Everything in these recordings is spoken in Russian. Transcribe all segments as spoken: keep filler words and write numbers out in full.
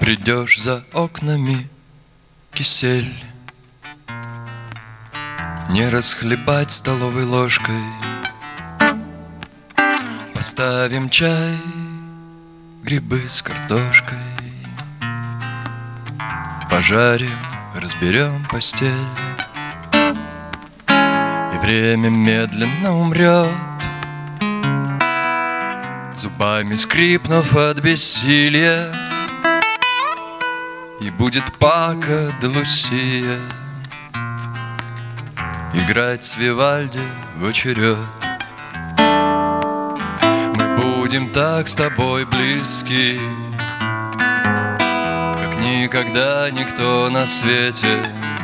Придешь за окнами кисель, не расхлебать столовой ложкой. Поставим чай, грибы с картошкой, пожарим, разберем постель. И время медленно умрет, зубами скрипнув от бессилия. И будет Пако де Лусия играть с Вивальди в очеред. Мы будем так с тобой близки, как никогда никто на свете.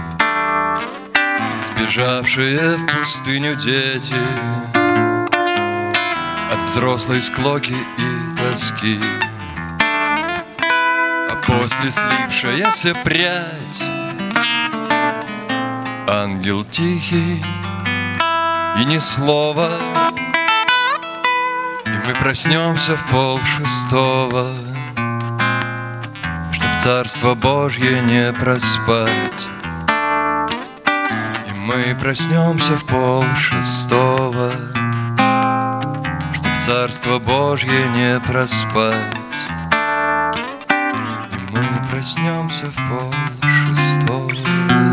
Сбежавшие в пустыню дети от взрослой склоки и тоски. А после слившаяся прядь ангел тихий и ни слова. И мы проснемся в полшестого, чтоб Царство Божье не проспать. И мы проснемся в полшестого, чтоб Царство Божье не проспать. И мы проснемся в полшестого.